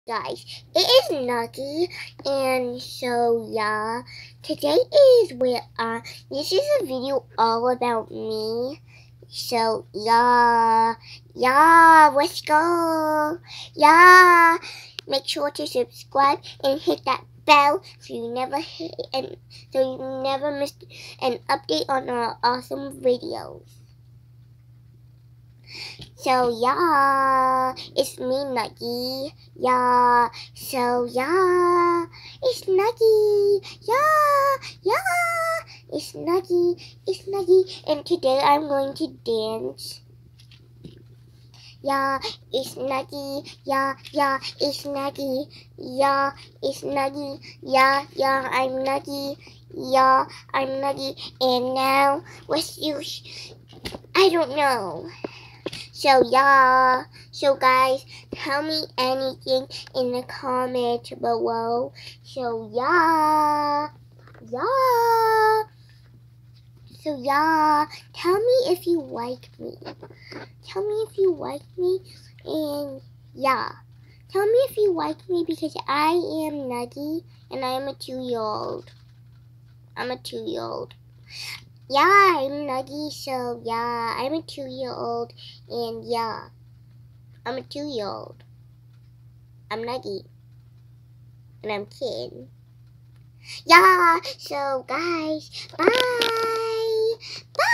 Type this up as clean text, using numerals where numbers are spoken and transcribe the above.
Guys, it is Nuggy, and so yeah, today is where this is a video all about me. So yeah, let's go. Yeah, make sure to subscribe and hit that bell so you never miss an update on our awesome videos. So yeah, it's me Nuggy. Yeah, so yeah, it's Nuggy. Yeah, it's Nuggy, and today I'm going to dance. Yeah, it's Nuggy. Yeah, it's Nuggy. Yeah, it's Nuggy. Yeah, I'm Nuggy. Yeah, I'm Nuggy. And now let's use, I don't know. So yeah, so guys, tell me anything in the comments below. So yeah, so yeah, tell me if you like me. Tell me if you like me, and yeah, tell me if you like me because I am Nuggy and I am a 2-year-old. I'm a 2-year-old. Yeah, I'm Nuggy, so yeah, I'm a 2-year-old, and yeah, I'm a 2-year-old. I'm Nuggy, and I'm Kid. Yeah, so guys, bye! Bye!